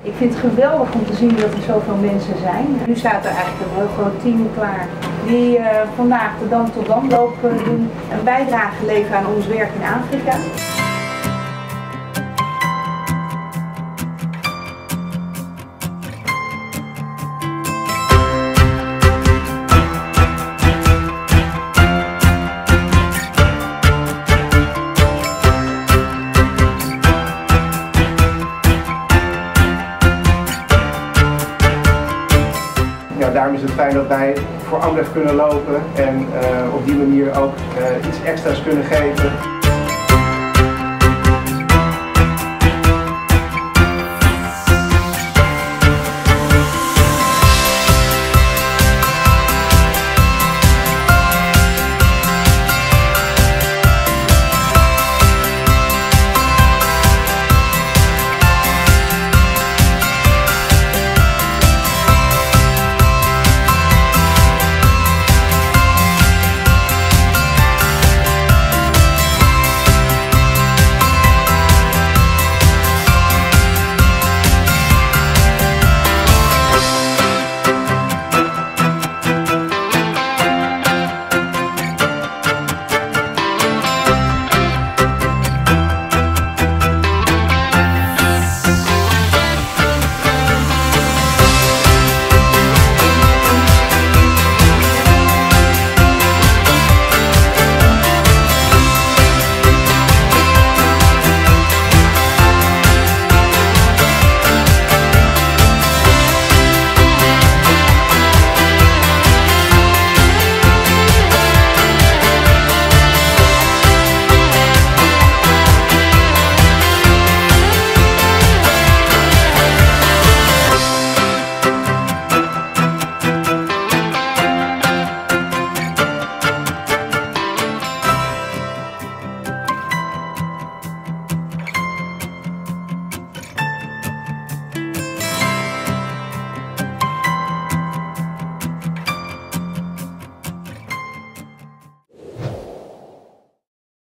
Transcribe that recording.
Ik vind het geweldig om te zien dat er zoveel mensen zijn. Nu staat er eigenlijk een heel groot team klaar die vandaag de Dam tot Damloop doen, een bijdrage leveren aan ons werk in Afrika. Ja, daarom is het fijn dat wij voor Amref kunnen lopen en op die manier ook iets extra's kunnen geven.